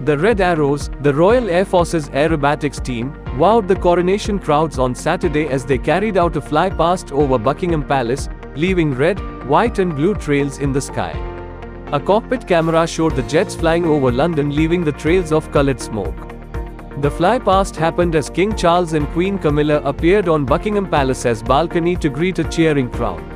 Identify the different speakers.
Speaker 1: The Red Arrows, the Royal Air Force's aerobatics team, wowed the coronation crowds on Saturday as they carried out a flypast over Buckingham Palace, leaving red, white and blue trails in the sky. A cockpit camera showed the jets flying over London, leaving the trails of colored smoke. The flypast happened as King Charles and Queen Camilla appeared on Buckingham Palace's balcony to greet a cheering crowd.